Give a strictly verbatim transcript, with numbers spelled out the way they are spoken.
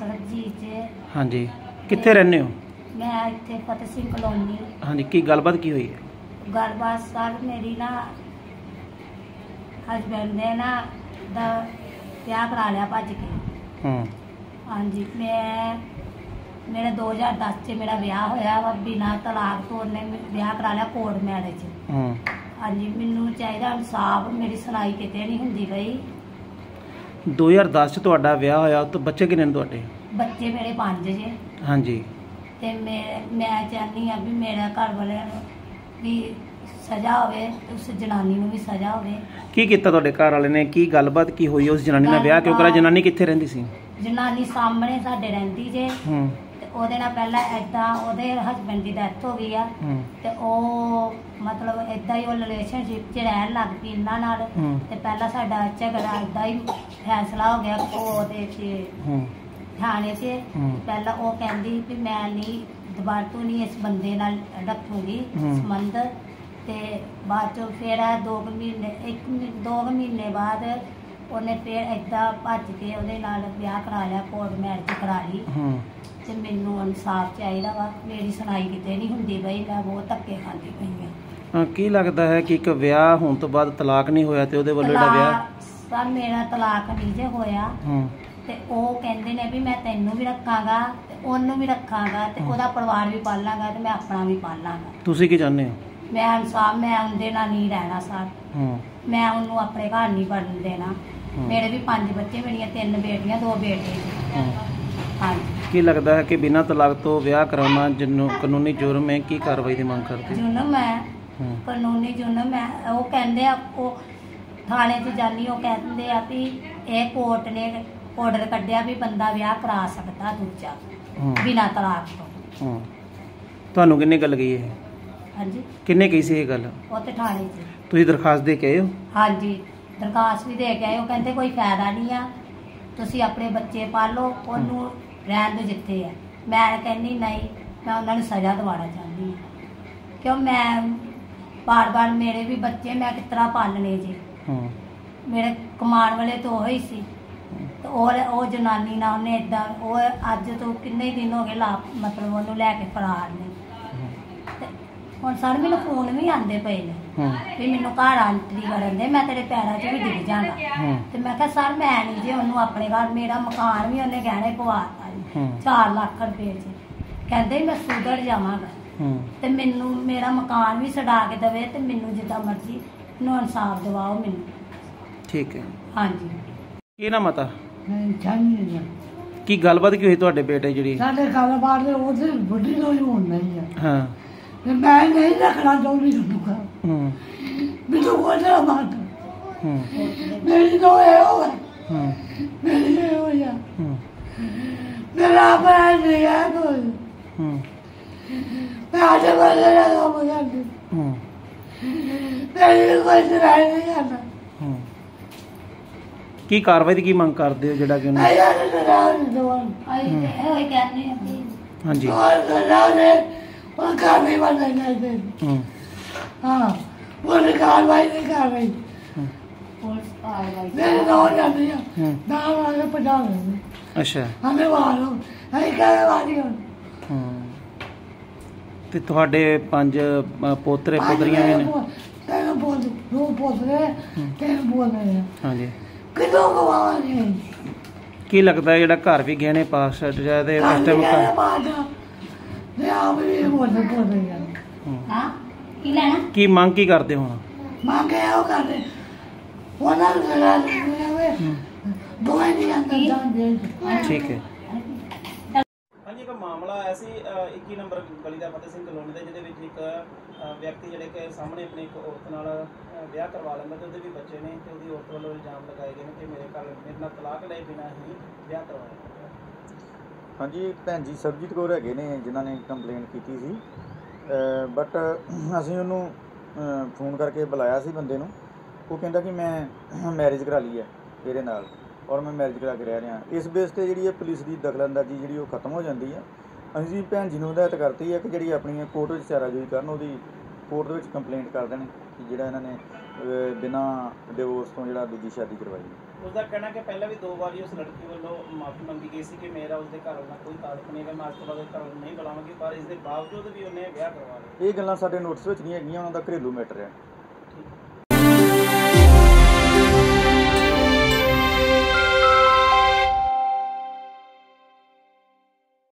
ਸਰਬਜੀਤ ਜੀ। हाँ जी, कित्थे रहने हो? मैं इत्थे फतेह सिंह कॉलोनी। हाँ जी, की गलबात की हुई है? गलबात सर मेरी ना हसबैंड ने ना दा ब्याह करा लिया भज के। हाँ जी, मैं मेरा दो हज़ार दस च मेरा ब्याह होया वा बिना तलाक तो उन्हें ब्याह करा लिया कोर्ट मैरिज। हाँ जी, मैनू चाहिए इंसाफ, मेरी सुनाई किते नहीं हुंदी पई। दो हज़ार दस च तुहाडा विआह होया तो बच्चे किन्ने ने तुहाडे? बच्चे मेरे पांच जे। हाँ जी, ते मैं मैं चाहनी हाँ भी मेरा घर वाले भी सजा होवे, उस जनानी नूं भी सजा होवे। की कीता तुहाडे घर वाले ने? की गलबात की हुई उस जनानी नाल? विआह क्यों करा? जनानी कित्थे रहिंदी सी? जनानी सामने साडे रहिंदी जे। ते ओहदे नाल पहला ऐदां ओहदे हसबैंड दी डेथ हो गई आ ते ओह मतलब ऐदां ही ओह रिलेशनशिप च रहन लग पई इन्हां नाल। ते पहला साडा झगड़ा ऐदां ही फैसला हो गया ओहदे च थाने च। पहला ओह कहंदी भी मैं नहीं दोबारा तो नहीं इस बंदे नाल रखूंगी संबंध। ते बाद चो फिर दो महीने एक दो महीने बाद उन्हें फिर ऐदां भज के ओहदे नाल ब्याह करा लिया, कोर्ट मैरिज करा ली। ते मैनू इंसाफ चाहिए वा, मेरी सुनाई किते नहीं हुंदी पई, मैं बहुत धक्के खांदी पई हां। की लगता है कि एक विआह होने तो बाद तलाक नहीं होया ते ओहदे वल्लों जेहड़ा विआह? सर मेरा तलाक नहीं जे होया ते ओह कहंदे ने भी मैं तैनू भी रखांगा ते ओनू भी रखांगा ते ओहदा परिवार भी पालांगा ते मैं अपना भी पालांगा। तुसीं की चाहुंदे हो? मैं इंसाफ, मैं उनदे नाल नहीं रहना सर। मैं उन्नू अपने घर नहीं बनन देना। मेरे भी पांच बच्चे, मेरियां तीन बेटियां दो बेटे। हाँ जी। की लगता है कि बिना तलाक तो विआह कराना जिन्नू कानूनी जुर्म है? की कार्रवाई दी मांग करते? जुर्म है, कानूनी जुर्म है। वो कहंदे आ ओह थाने च जानी, ओह कहंदे आ भी ਇਹ कोर्ट ने ऑर्डर कढ़िया भी बंदा विआह करा सकता दूजा बिना तलाक तो। ਤੁਹਾਨੂੰ ਕਿੰਨੇ ਗੱਲ ਕਹੀ ਹੈ? ਹਾਂਜੀ, ਕਿੰਨੇ ਕਹੀ ਸੀ ਇਹ ਗੱਲ? ਉਹ ਤੇ ਥਾਣੇ 'ਚ। ਤੁਸੀਂ ਦਰਖਾਸਤ ਦੇ ਕੇ ਆਏ ਹੋ? ਹਾਂਜੀ, ਦਰਖਾਸਤ ਵੀ ਦੇ ਕੇ ਆਏ। ਉਹ ਕਹਿੰਦੇ ਕੋਈ ਫਾਇਦਾ ਨਹੀਂ ਆ, ਤੁਸੀਂ ਆਪਣੇ ਬੱਚੇ ਪਾਲੋ, ਉਹਨੂੰ ਰਹਿਣ ਦਿਓ ਜਿੱਥੇ ਆ। ਮੈਂ ਕਹਿੰਦੀ ਨਹੀਂ, ਮੈਂ ਉਹਨਾਂ ਨੂੰ ਸਜ਼ਾ ਦਿਵਾਉਣਾ ਚਾਹੁੰਦੀ ਹਾਂ ਕਿਉਂ ਮੈਂ ਬਾਰ ਬਾਰ ਮੇਰੇ ਵੀ ਬੱਚੇ ਮੈਂ ਕਿਸ ਤਰ੍ਹਾਂ ਪਾਲਣੇ ਜੀ। ਮੇਰੇ ਕਮਾਉਣ ਵਾਲੇ ਤਾਂ ਉਹ ਹੀ ਸੀ ਤੇ ਉਹ ਉਹ ਜਨਾਨੀ ਨਾਲ ਉਹਨੇ ਏਦਾਂ ਉਹ ਅੱਜ ਤੋਂ ਕਿੰਨੇ ਦਿਨ ਹੋ ਗਏ ਲਾ ਮਤਲਬ ਉਹਨੂੰ ਲੈ ਕੇ ਫਰਾਰ ਨੇ। ਤੇ ਹੁਣ ਸਰ ਮੈਨੂੰ ਫੋਨ ਵੀ ਆਉਂਦੇ ਪਏ ਨੇ ਵੀ ਮੈਨੂੰ ਘਰ ਐਂਟਰੀ ਕਰਨ ਦੇ, ਮੈਂ ਤੇਰੇ ਪੈਰਾਂ 'ਚ ਵੀ ਡਿੱਗ ਜਾਣਾ। ਤੇ ਮੈਂ ਕਿਹਾ ਸਰ ਮੈਂ ਨਹੀਂ ਜੇ ਉਹਨੂੰ ਆਪਣੇ ਘਰ, ਮੇਰਾ ਮਕਾਨ ਵੀ ਉਹਨੇ ਗਹਿਣੇ ਪਵਾਤਾ ਜੀ ਚਾਰ ਲੱਖ ਰੁਪਏ 'ਚ। ਕਹਿੰਦੇ ਮੈਂ ਸੁਧਰ ਜਾਵਾਂਗਾ ਤੇ ਮੈਨੂੰ ਮੇਰਾ ਮਕਾਨ ਵੀ ਛਡਾ ਕੇ ਦੇਵੇ ਤੇ ਮੈਨੂੰ ਜਿੱਦਾਂ ਮਰਜ਼ੀ ਨੂੰ ਇਨਸਾਫ ਦਿਵਾਓ ਮੈਨੂੰ। ਠੀਕ ਹੈ। ਹਾਂਜੀ। ਕੀ ਨਾਮ ਆ? ਕੀ ਗੱਲਬਾਤ ਕੀ ਹੋਈ ਤੁਹਾਡੇ ਬੇਟੇ ਜਿਹੜੀ? ਸਾਡੇ ਗੱਲਬਾਤ ਦੇ ਉਹਦੇ ਬੁੱਢੀ ਤੋਂ ਹੀ ਹੋਣ ਨਹੀਂ ਆ। ਹਾਂ, ਤੇ ਮੈਂ ਨਹੀਂ ਰੱਖਣਾ ਚਾਹੁੰਦੀ ਤੁਹਾਨੂੰ ਕਾ। ਹੂੰ, ਮੈਨੂੰ ਕੋਈ ਨਾ ਮਾਰ। ਹੂੰ, ਮੇਰੀ ਤੋਂ ਇਹ ਹੋ ਗਿਆ। ਹੂੰ, ਮੇਰੀ ਇਹ ਹੋ ਗਿਆ। ਹੂੰ, ਮੇਰਾ ਆਪਣਾ ਨਹੀਂ ਹੈ ਕੋਈ। ਹੂੰ, ਮੈਂ ਅੱਜ ਬੰਦੇ ਦਾ ਕੰਮ ਕਰਦੀ। ਹੂੰ, ਮੇਰੀ ਕੋਈ ਸੁਣਾਈ ਨਹੀਂ ਕਰਦਾ। ਹੂੰ, ਕੀ ਕਾਰਵਾਈ ਦੀ ਕੀ ਮੰਗ ਕਰਦੇ ਹੋ ਜਿਹੜਾ ਕਿ ਉਹਨੂੰ? ਹਾਂਜੀ, ਉਹ ਕਾਰਵਾਈ ਵਾਲਾ ਨਹੀਂ। ਹੂੰ, ਹਾਂ, ਉਹ ਕਾਰਵਾਈ ਨਹੀਂ ਕਰ ਰਹੀ। ਪੁਲਿਸ ਕਾਰਵਾਈ ਮੇਰੇ ਨਾਲ ਜਾਂਦੀ ਆ ਨਾ ਵਾਲੇ ਪਟਾ ਰਹੇ। ਅੱਛਾ, ਹਮੇ ਵਾਲੋ ਹੈ ਕਾਰਵਾਈ ਵਾਲੀ। ਹੂੰ, ਤੇ ਤੁਹਾਡੇ ਪੰਜ ਪੋਤਰੇ ਪੁੱਤਰੀਆਂ ਵੀ ਨੇ? ਤਿੰਨ ਪੋਤਰੇ, ਦੋ ਪੋਤਰੇ, ਤਿੰਨ ਪੋਤਰੇ। ਹਾਂਜੀ। ਕਿਦੋਂ ਗਵਾਵਾਂਗੇ? ਕੀ ਲੱਗਦਾ ਜਿਹੜਾ ਘਰ ਵੀ ਗਹਿਣੇ ਪਾਸ ਛੱਡ ਜਾਏ ਤੇ ਉਸ ਟਾਈਮ ਕੀ ਮੰਗ ਕੀ ਕਰਦੇ ਹੁਣ? ਮੰਗ ਉਹ ਕਰਦੇ ਉਹਨਾਂ ਠੀਕ ਹੈ। ਹਾਂਜੀ, ਇੱਕ ਮਾਮਲਾ ਆਇਆ ਸੀ ਇੱਕੀ ਨੰਬਰ ਗਲੀ ਦਾ ਫਤਿਹ ਸਿੰਘ ਕਲੋਨੀ ਦਾ, ਜਿਹਦੇ ਵਿੱਚ ਇੱਕ ਵਿਅਕਤੀ ਜਿਹੜੇ ਕਿ ਸਾਹਮਣੇ ਆਪਣੀ ਇੱਕ ਔਰਤ ਨਾਲ ਵਿਆਹ ਕਰਵਾ ਲੈਂਦਾ ਤੇ ਉਹਦੇ ਵੀ ਬੱਚੇ ਨੇ ਤੇ ਉਹਦੀ ਔਰਤ ਵੱਲੋਂ ਇਲਜ਼ਾਮ ਲਗਾਏ ਗਏ ਨੇ ਕਿ ਮੇਰੇ ਘਰ ਮੇਰੇ ਨਾਲ ਤਲਾਕ ਲਏ ਬਿਨਾਂ ਹੀ ਵਿਆਹ ਕਰਵਾਇਆ। ਹਾਂਜੀ, ਭੈਣ ਜੀ ਸਰਬਜੀਤ ਕੌਰ ਹੈਗੇ ਨੇ ਜਿਨ੍ਹਾਂ ਨੇ ਕੰਪਲੇਂਟ ਕੀਤੀ ਸੀ, ਬਟ ਅਸੀਂ ਉਹਨੂੰ ਫੋਨ ਕਰਕੇ ਬੁਲਾਇਆ ਸੀ ਬੰਦੇ ਨੂੰ। ਉਹ ਕਹਿੰਦਾ ਕਿ ਮੈਂ ਮੈਰਿਜ ਕਰਾ ਲਈ ਹੈ ਇਹਦੇ ਨਾਲ ਔਰ ਮੈਂ ਮੈਰਿਜ ਕਰਾ ਕੇ ਰਹਿ ਰਿਹਾ। ਇਸ ਬੇਸ 'ਤੇ ਜਿਹੜੀ ਹੈ ਪੁਲਿਸ ਦੀ ਦਖਲਅੰਦਾਜ਼ੀ ਜਿਹੜੀ ਉਹ ਖਤਮ ਹੋ ਜਾਂਦੀ ਹੈ। ਅਸੀਂ ਭੈਣ ਜੀ ਨੂੰ ਹਦਾਇਤ ਕਰਤੀ ਹੈ ਕਿ ਜਿਹੜੀ ਆਪਣੀ ਕੋਰਟ ਵਿੱਚ ਚਾਰਾਜੋਈ ਕਰਨ, ਉਹਦੀ ਕੋਰਟ ਦੇ ਵਿੱਚ ਕੰਪਲੇਂਟ ਕਰ ਦੇਣ ਕਿ ਜਿਹੜਾ ਇਹਨਾਂ ਨੇ ਬਿਨਾਂ ਡਿਵੋਰਸ ਤੋਂ ਜਿਹੜਾ ਦੂਜੀ ਸ਼ਾਦੀ ਕਰਵਾਈ। ਉਸਦਾ ਕਹਿਣਾ ਕਿ ਪਹਿਲਾਂ ਵੀ ਦੋ ਵਾਰੀ ਉਸ ਲੜਕੀ ਵੱਲੋਂ ਮਾਫੀ ਮੰਗੀ ਗਈ ਸੀ ਕਿ ਮੇਰਾ ਉਸਦੇ ਘਰ ਨਾਲ ਕੋਈ ਤਾਲੁਕ ਨਹੀਂ ਹੈ, ਮੈਂ ਅੱਜ ਤੋਂ ਬਾਅਦ ਘਰ ਨੂੰ ਨਹੀਂ ਬੁਲਾਵਾਂਗੀ, ਪਰ ਇਸ ਦੇ ਬਾਵਜੂਦ ਵੀ ਉਹਨੇ ਵਿਆਹ ਕਰਵਾ ਲਿਆ। ਇਹ ਗੱਲਾਂ ਸਾਡੇ ਨੋਟਿਸ ਵਿੱਚ ਨਹੀਂ ਹੈਗੀਆਂ, ਉਹਨਾਂ ਦਾ ਘਰੇਲੂ ਮੈਟਰ ਹੈ।